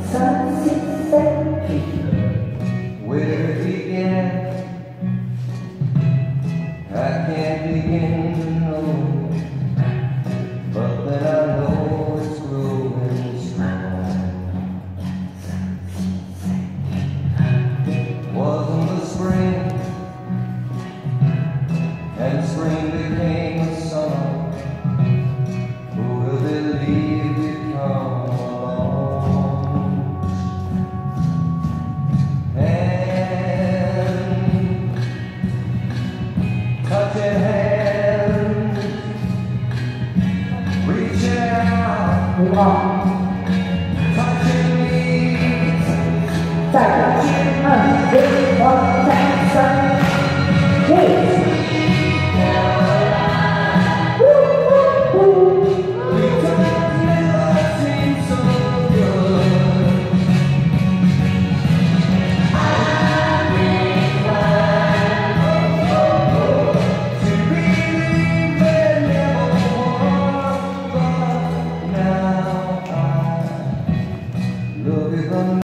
Sunset Factory. Where it began, I can't begin to know, but then I know it's growing strong. Wasn't the spring, and spring became the summer. Who will believe it come along? Touching hands, reaching out, touching me, touching us, this one, that sun. Hey.